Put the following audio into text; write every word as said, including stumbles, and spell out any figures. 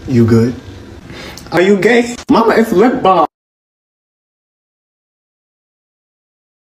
You good? Are you gay? Mama, it's lip balm.